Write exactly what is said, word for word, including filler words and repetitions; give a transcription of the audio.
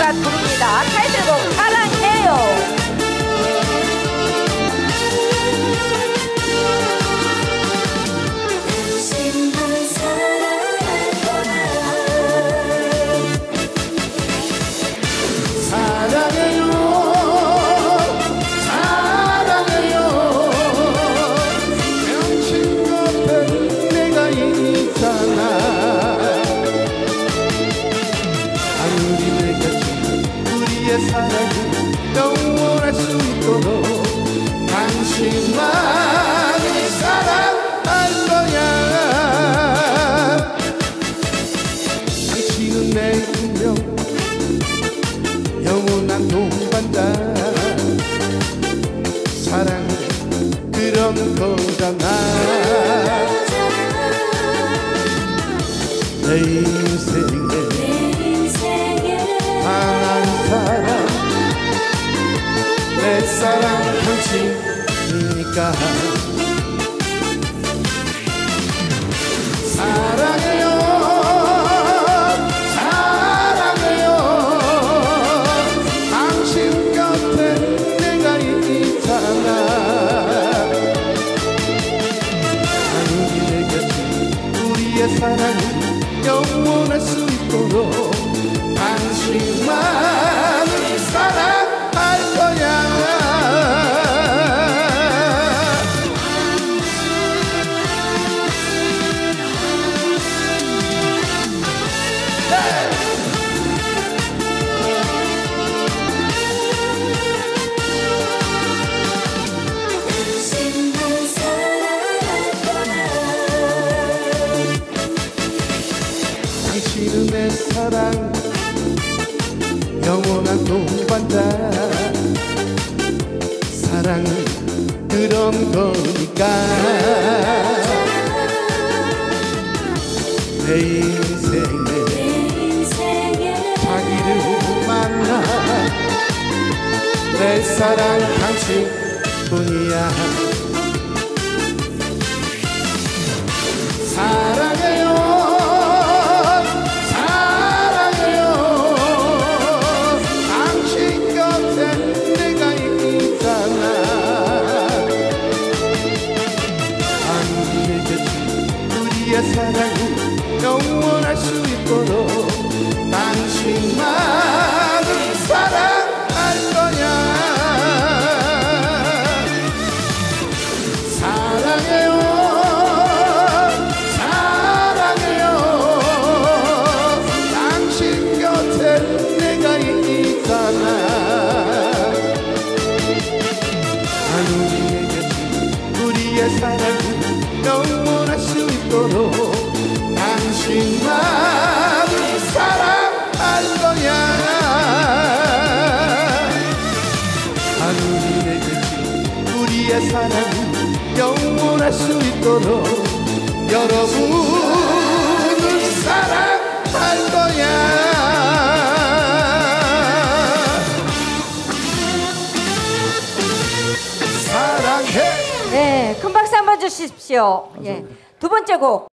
씨가 부릅니다. 타이틀곡 사랑해요. 사랑을 영원할 수 있도록 당신만이 사랑할 거야. 당신은 내 운명 영원한 동반자. 사랑은 그런 거잖아. 내 인생에 내 사랑 당신이니까. 사랑해요 사랑해요. 당신 곁에 내가 있잖아. 하늘이 내 곁에 우리의 사랑이 영원할 수 있도록 당신만이 사랑할 거야. 당신은 내 사랑 영원한 동반자. 사랑은 그런 거니까. 내 인생에 자기를 만나. 내 사랑 당신뿐이야. 사랑해요 사랑이 영원할 수 있도록 당신만을 사랑할 거야. 사랑해요 사랑해요. 당신 곁에 내가 있잖아. 하늘이 내 곁에 우리의 사랑이 영원할 수 있도록 당신만을 사랑할 거야. 하늘이 내겠지 우리의 사랑이 영원할 수 있도록 여러분을 사랑할 거야. 사랑해. 네, 큰 박수 한번 주십시오. 예, 두 번째 곡.